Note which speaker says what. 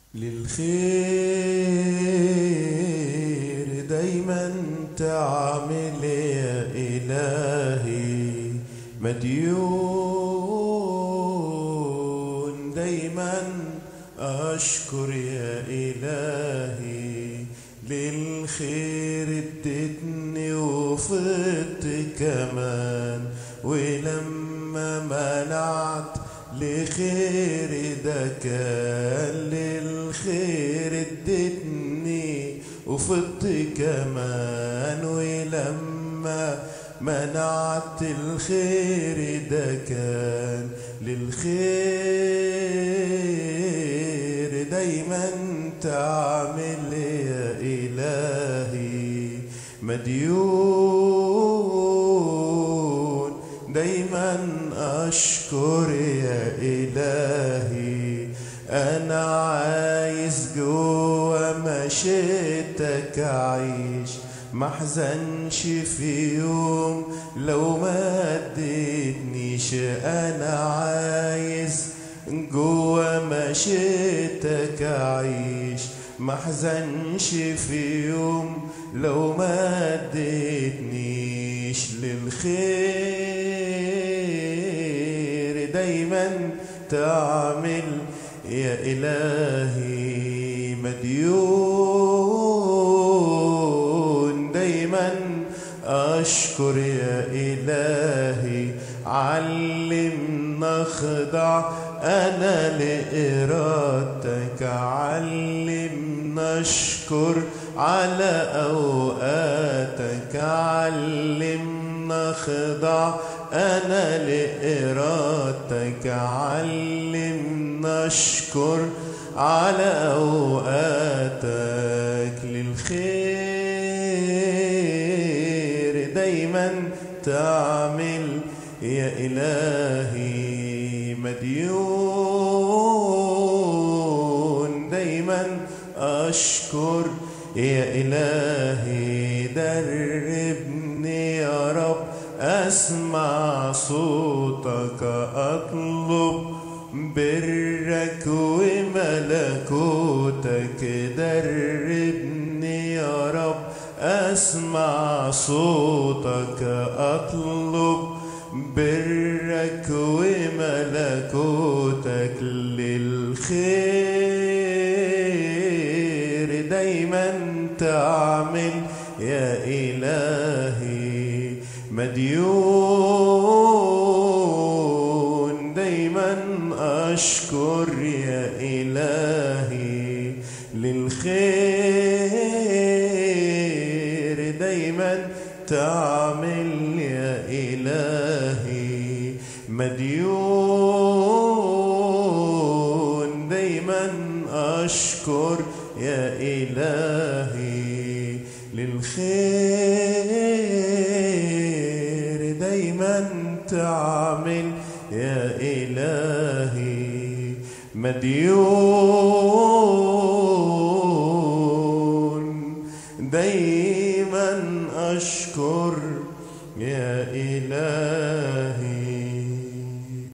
Speaker 1: للخير دايما تعمل يا إلهي، مديون دايما أشكر يا إلهي. للخير اديتني وفدت كمان، ولما منعت لخير ده كان للخير اديتني وفدت كمان، ولما منعت الخير ده كان للخير دايما تعمل يا إلهي، مديون دايما أشكر يا إلهي. أنا عايز جوا مشيتك أعيش، محزنش في يوم لو ما اديتنيش. أنا عايز جوا مشيتك أعيش، محزنش في يوم لو ما اديتنيش. للخير دايما تعمل يا إلهي، مديون دايما أشكر يا إلهي. علمنا خضع أنا لإرادتك، علمنا أشكر على أوقاتك، علمنا خضع أنا لإرادتك، علمنا أشكر على أوقاتك. للخير دايما تعمل يا إلهي، مديون دايما أشكر يا إلهي. دربني يا رب أسمع صوتك، أطلب برك وملكوتك. دربني يا رب أسمع صوتك، أطلب برك وملكوتك. للخير دايما تعمل يا إلهي، مديون دايما أشكر يا إلهي. للخير دايما تعمل يا إلهي، مديون دايما أشكر يا إلهي. للخير دايما تعمل يا إلهي، مديون